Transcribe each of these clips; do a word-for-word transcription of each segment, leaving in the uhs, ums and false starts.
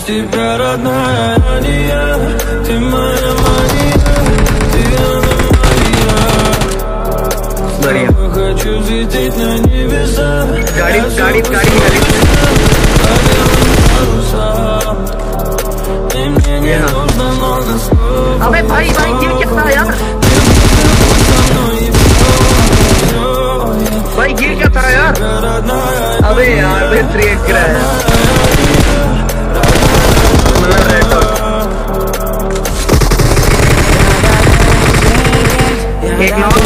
тебя, родная Ания, ты моя Мария, ты Анна Мария. Хочу взлететь на небеса. Горит, горит, горит, горит. अबे भाई भाई गिर के था यार, भाई गिर क्या था यार, अबे यार भाई ट्रेड गिरा है एक नॉक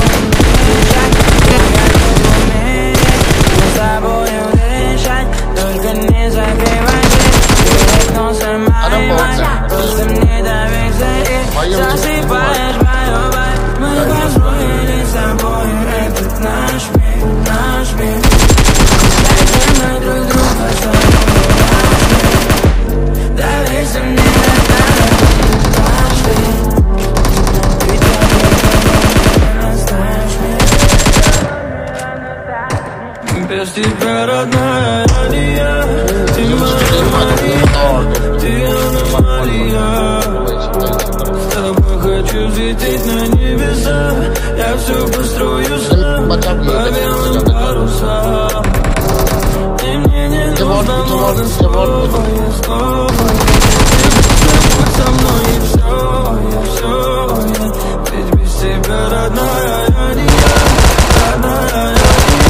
без тебя, родная Ания, ты моя Мария, ты Анна Мария. С тобой хочу взлететь на небеса, я все построю сам по белым парусам. И мне не нужно много слов, я снова. Будь со мной и все, я все, я. Ведь без тебя, родная Ания, родная Ания.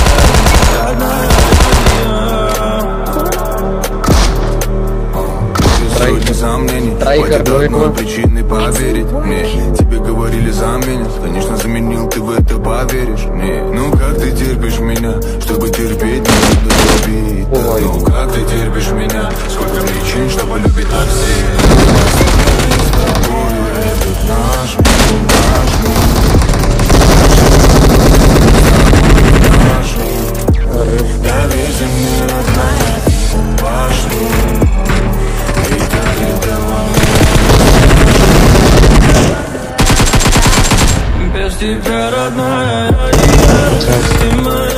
Сомнений, хватит одной причины поверить мне. Тебе говорили заменят, конечно заменил, ты в это поверишь мне. Ну как ты терпишь меня, чтобы терпеть, не надо любить. Ну как ты терпишь меня, сколько причин, чтобы любить на все. С тобою этот наш мир, наш мир. Наш мир. Доверься мне, родная, пошли. Без тебя, родная Ания, ты моя